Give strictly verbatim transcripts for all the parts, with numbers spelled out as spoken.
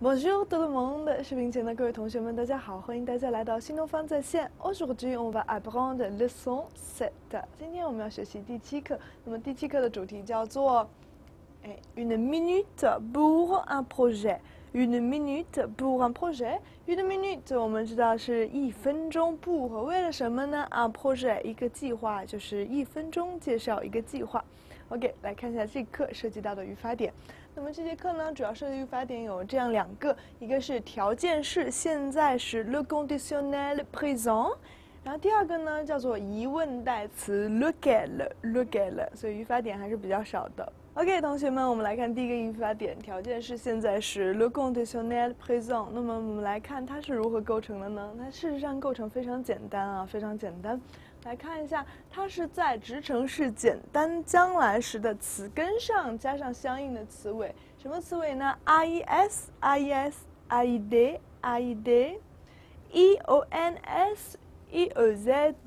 Bonjour tout le monde，视频前的各位同学们，大家好，欢迎大家来到新东方在线。Aujourd'hui on va apprendre leçon sept。今天我们要学习第七课。那么第七课的主题叫做，哎 ，une minute pour un projet。une minute pour un projet。une minute 我们知道是一分钟，pour 为了什么呢 ？un projet 一个计划，就是一分钟介绍一个计划。OK， 来看一下这课涉及到的语法点。那么这节课呢，主要涉及语法点有这样两个，一个是条件式现在时 le conditionnel présent， 然后第二个呢叫做疑问代词 lequel lequel， 所以语法点还是比较少的。OK， 同学们，我们来看第一个语法点，条件式现在时 le conditionnel présent。那么我们来看它是如何构成的呢？它事实上构成非常简单啊，非常简单。来看一下，它是在直程式简单将来时的词根上加上相应的词尾，什么词尾呢 ？ies, ies, ied, ied, eons, eoz,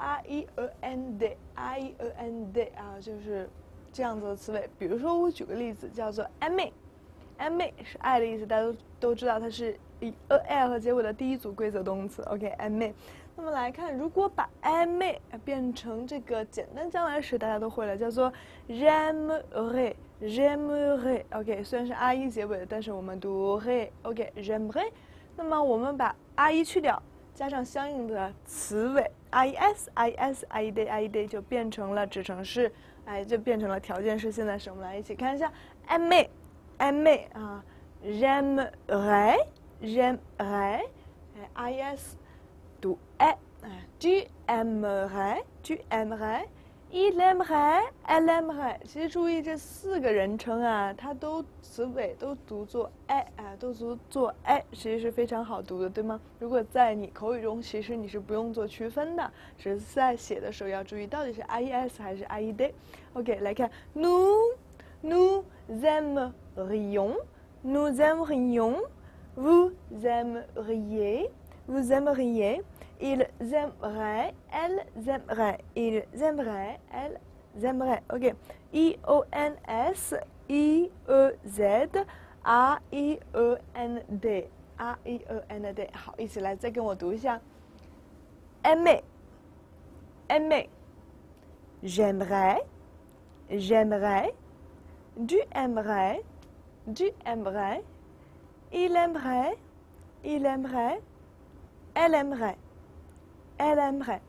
iend, iend 啊，就是这样子的词尾。比如说，我举个例子，叫做 aimer，aimer 是爱的意思，大家都都知道它是以 er 和结尾的第一组规则动词。OK，aimer。那么来看，如果把 aimer 变成这个简单将来时，大家都会了，叫做 j'aimerais j'aimerais OK， 虽然是 i 结尾的，但是我们读 re OK j'aimerais。那么我们把 i 去掉，加上相应的词尾 ies ies ied ied 就变成了指程式，哎，就变成了条件式现在时。我们来一起看一下 aimer aimer 啊 j'aimerais j'aimerais ies 读 e， tu aimerais tu aimerais il aimerait elle aimerait。 其实注意这四个人称啊，它都词尾都读作 e 啊，都读作 e， 其实是非常好读的，对吗？如果在你口语中，其实你是不用做区分的，只是在写的时候要注意到底是 ies 还是 ied。 OK， 来看 nous nous aimerions nous aimerions vous aimeriez vous aimeriez ils aimeraient elles aimeraient ils aimeraient elles aimeraient OK I O N S I E Z R I E N D R I E N D 好，一起来再跟我读一下 aimer aimer j'aimerais j'aimerais tu aimerais tu aimerais il aimerait il aimerait elle aimerait elle aimerait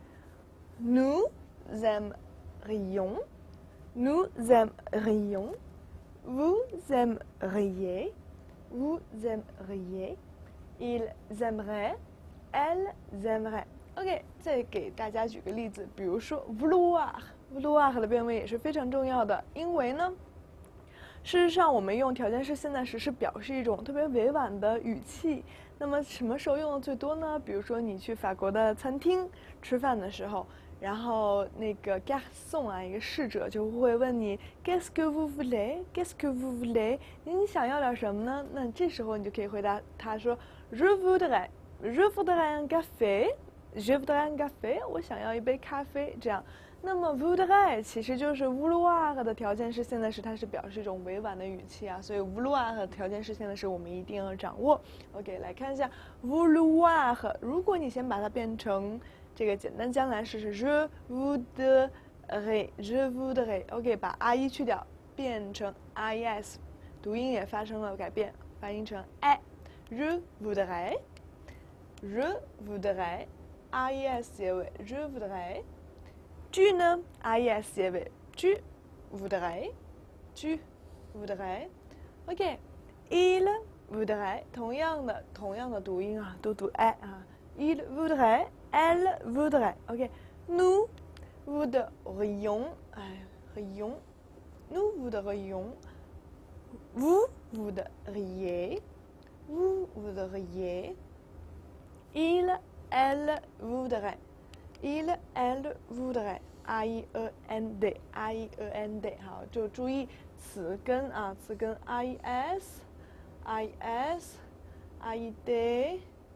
nous aimerions nous aimerions vous aimeriez vous aimeriez ils aimeraient elles aimeraient OK， 再给大家举个例子，比如说 vouloir vouloir 的变位也是非常重要的，因为呢事实上我们用条件式现在时是表示一种特别委婉的语气。那么什么时候用的最多呢？比如说你去法国的餐厅吃饭的时候，然后那个 garçon 啊，一个侍者就会问你 Qu'est-ce que vous voulez Qu'est-ce que vous voulez 你想要点什么呢？那这时候你就可以回答他说 Je voudrais Je voudrais un café Je voudrais un café 我想要一杯咖啡，这样。那么 voudrais 其实就是 vouloir 的条件式现在时，它是表示一种委婉的语气啊，所以 vouloir 的条件式现在时我们一定要掌握。OK， 来看一下 vouloir， 如果你先把它变成这个简单将来时是 je voudrais je voudrais OK， 把 i 去掉，变成 ies， 读音也发生了改变，发音成 e je voudrais je voudrais ies 结尾 je voudrais。tu 呢 ies 结尾 tu voudrais tu voudrais OK il voudrait 同样的同样的读音啊，都读 e 啊 il voudrait elle voudrait OK nous voudrions 哎 rions nous voudrions vous voudriez vous voudriez il elle voudrait il elle voudrait I E N D I E N D 好，就注意词根啊，词根 ies ies ied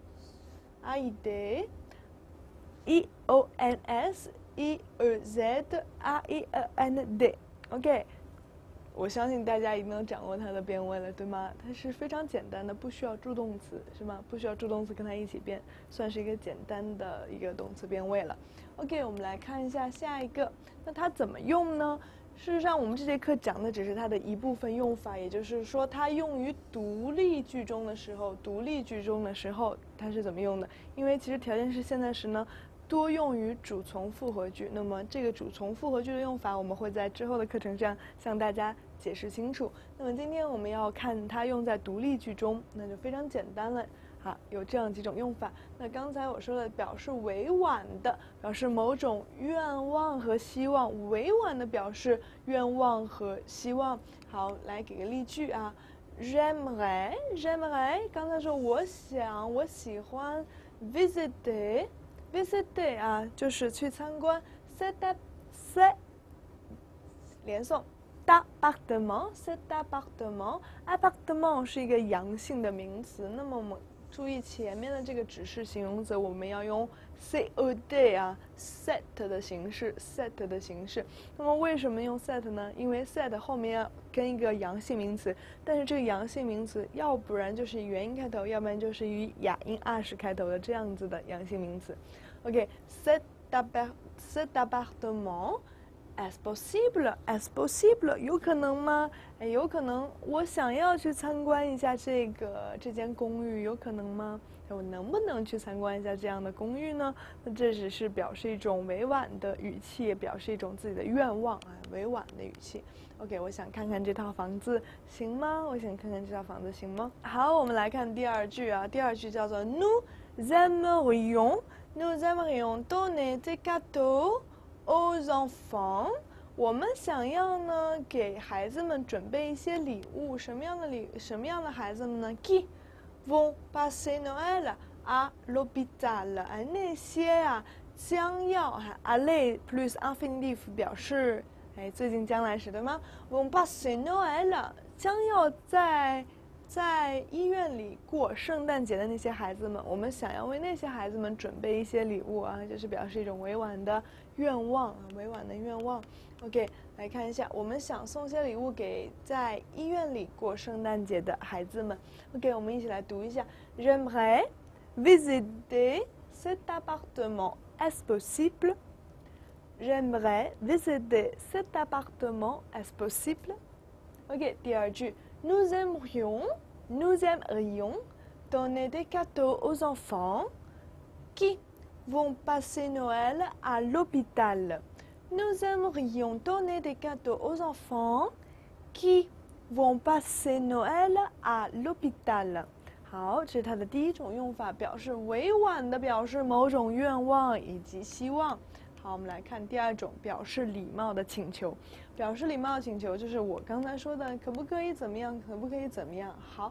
ied I O N S I E Z R I E N D OK 我相信大家一定能掌握它的变位了，对吗？它是非常简单的，不需要助动词，是吗？不需要助动词跟它一起变，算是一个简单的一个动词变位了。OK， 我们来看一下下一个，那它怎么用呢？事实上，我们这节课讲的只是它的一部分用法，也就是说，它用于独立句中的时候，独立句中的时候它是怎么用的？因为其实条件式现在时呢，多用于主从复合句。那么这个主从复合句的用法，我们会在之后的课程上向大家解释清楚。那么今天我们要看它用在独立句中，那就非常简单了。好，有这样几种用法。那刚才我说的表示委婉的，表示某种愿望和希望，委婉的表示愿望和希望。好，来给个例句啊 ，J'aimerais, j'aimerais， 刚才说我想，我喜欢 visiter, visiter 啊，就是去参观 cet cet 连诵。d'appartement, cet appartement, appartement 是一个阳性的名词，那么我们注意前面的这个指示形容词，我们要用 cet 啊 ，set 的形式 ，set 的形式。那么为什么用 set 呢？因为 set 后面要跟一个阳性名词，但是这个阳性名词要不然就是以元音开头，要不然就是以哑音 r 开头的这样子的阳性名词。OK，cet cet appartement est possible, est possible， 有可能吗？哎，有可能。我想要去参观一下这个这间公寓，有可能吗？我能不能去参观一下这样的公寓呢？那这只是表示一种委婉的语气，也表示一种自己的愿望啊，委婉的语气。OK， 我想看看这套房子行吗？我想看看这套房子行吗？好，我们来看第二句啊，第二句叫做 Nous aimerions, nous aimerions donner des cadeaux aux enfants， 我们想要呢给孩子们准备一些礼物，什么样的礼，什么样的孩子们呢 ？Qui vont passer Noël à l'hôpital？ 哎，那些啊将要哈 aller plus infinitif 表示哎最近将来时对吗 ？vont passer Noël 将要在在医院里过圣诞节的那些孩子们，我们想要为那些孩子们准备一些礼物啊，就是表示一种委婉的愿望啊，委婉的愿望。OK， 来看一下，我们想送些礼物给在医院里过圣诞节的孩子们。OK， 我们一起来读一下 ：J'aimerais visiter cet appartement. Est-ce possible? J'aimerais visiter cet appartement. Est-ce possible? OK， 第二句 ，Nous aimerions, nous aimerions donner des cadeaux aux enfants qui vont passer Noël à l'hôpital. Nous aimerions donner des cadeaux aux enfants qui vont passer Noël à l'hôpital. 好，这是它的第一种用法，表示委婉的表示某种愿望以及希望。好，我们来看第二种，表示礼貌的请求。表示礼貌的请求就是我刚才说的，可不可以怎么样？可不可以怎么样？好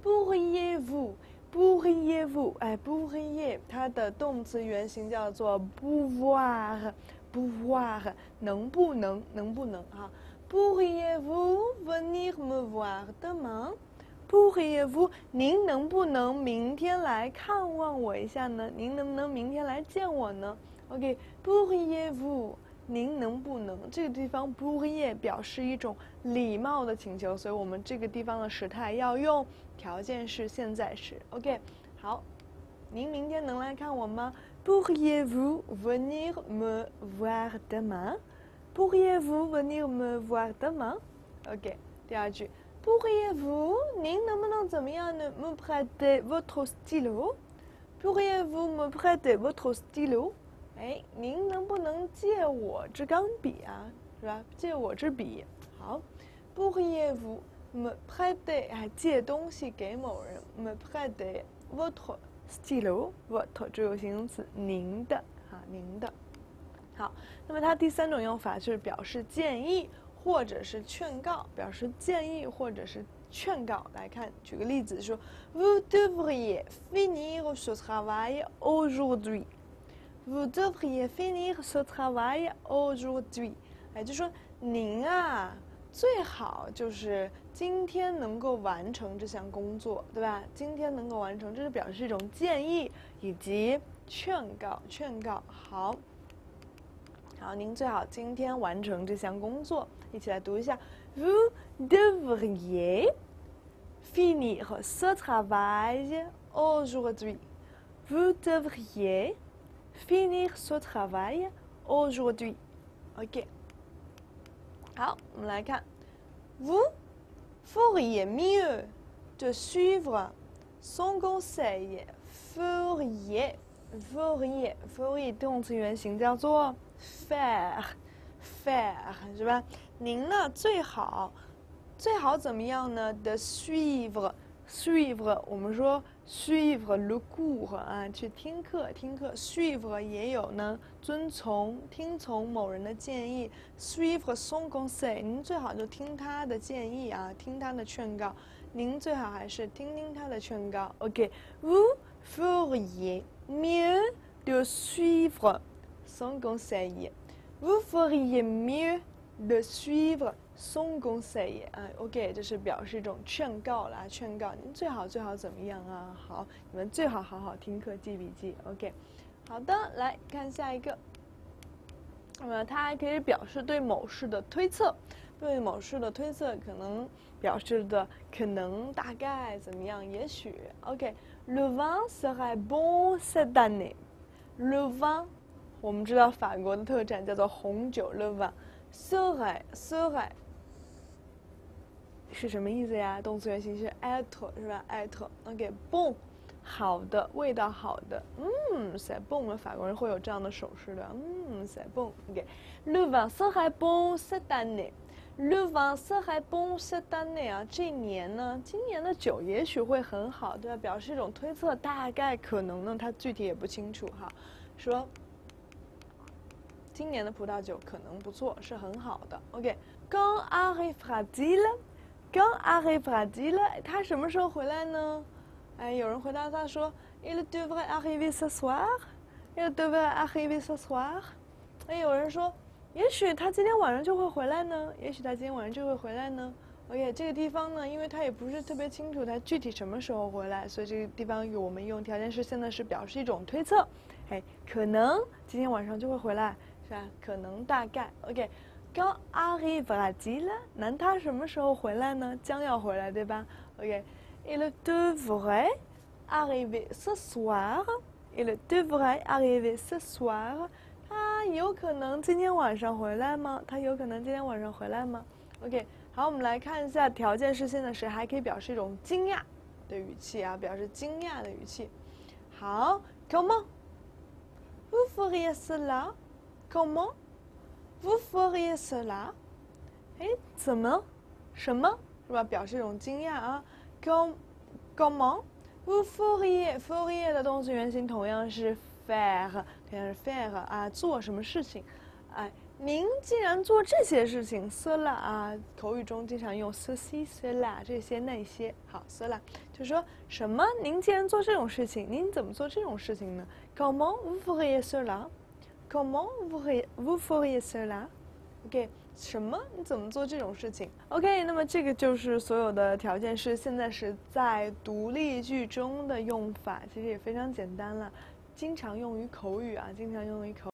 ，pourriez-vous？pourriez-vous？ 哎 ，pourriez， 它的动词原形叫做 pouvoir。pouvoir 能不能能不能啊 ？Pourriez-vous venir me voir demain？ Pourriez-vous 您能不能明天来看望我一下呢？您能不能明天来见我呢 ？OK，Pourriez-vous 您能不能？这个地方 pourriez 表示一种礼貌的请求，所以我们这个地方的时态要用条件式现在时。OK， 好，您明天能来看我吗？Pourriez-vous venir me voir demain? Pourriez-vous venir me voir demain? OK， 第二句 ，Pourriez-vous 您能不能怎么样呢 ？Me prêter votre stylo? Pourriez-vous me prêter votre stylo? 哎，您能不能借我支钢笔啊？是吧？借我支笔。好 ，Pourriez-vous me prêter 哎，借东西给某人 ？Me prêter votre stylo votre 这个形容词，您的啊，您的。好，那么它第三种用法是表示建议或者是劝告，表示建议或者是劝告。来看，举个例子说 ，Vous devriez finir ce travail aujourd'hui. Vous devriez finir ce travail aujourd'hui. 哎，就说您啊，最好就是今天能够完成这项工作，对吧？今天能够完成，这是表示一种建议以及劝告。劝告，好，好，您最好今天完成这项工作。一起来读一下 Vous devriez finir ce travail aujourd'hui. Vous devriez finir ce travail aujourd'hui. OK. 好，我们来看 Vous feriez mieux de suivre son conseil. Feriez, feriez, feriez 动词原形叫做 faire, faire 是吧？您呢最好最好怎么样呢 ？de suivre, suivre 我们说 suivre le cours 啊，去听课听课 suivre 也有呢，遵从听从某人的建议 suivre son conseil， 您最好就听他的建议啊，听他的劝告。您最好还是听听他的劝告。OK，vous feriez mieux de suivre son conseil. Vous feriez mieux de suivre son conseil 啊 ，OK， 这是表示一种劝告啦，劝告您最好最好怎么样啊？好，你们最好好好听课记笔记 ，OK。好的，来看下一个。那么它还可以表示对某事的推测，对某事的推测可能表示的可能、大概怎么样，也许 ，OK。Le vin serait bon cette année. Le vin， 我们知道法国的特产叫做红酒 ，le vin serait serait 是什么意思呀？动词原形是 être 是吧 ？être，OK，bon， 好的，味道好的，嗯 ，c'est bon， 法国人会有这样的手势的，嗯 ，c'est bon，OK。Le vin serait bon cette année。Le vin serait bon cette année 啊，这一年呢，今年的酒也许会很好，对吧？表示一种推测，大概可能呢，它具体也不清楚哈。说今年的葡萄酒可能不错，是很好的。OK，Quand arrivera-t-il？Quand arrivera-t-il？ 他什么时候回来呢？哎，有人回答他说 ，Il devrait arriver ce soir。Il devrait arriver ce soir。哎，有人说。也许他今天晚上就会回来呢，也许他今天晚上就会回来呢。OK， 这个地方呢，因为他也不是特别清楚他具体什么时候回来，所以这个地方我们用条件式现在时表示一种推测，哎，可能今天晚上就会回来，是吧？可能大概 OK。Quand arrivera-t-il？ 那他什么时候回来呢？将要回来，对吧 ？OK，Il devrait arriver ce soir。Il devrait arriver ce soir。他有可能今天晚上回来吗？他有可能今天晚上回来吗 ？OK， 好，我们来看一下条件式现在时，还可以表示一种惊讶的语气啊，表示惊讶的语气。好 ，Comment vous feriez cela？ Comment vous feriez cela？ 哎，怎么？什么？是吧？表示一种惊讶啊。Com Comment vous feriez feriez 的动词原形同样是 faire， 同样是 faire 啊，做什么事情？哎，您既然做这些事情 cela 啊，口语中经常用 ceci cela 这些那些。好 cela 就是说什么？您既然做这种事情，您怎么做这种事情呢 ？Comment vous feriez cela？ Comment vous feriez vous feriez cela？ OK， 什么？你怎么做这种事情 ？OK， 那么这个就是所有的条件式现在是在独立句中的用法，其实也非常简单了，经常用于口语啊，经常用于口语。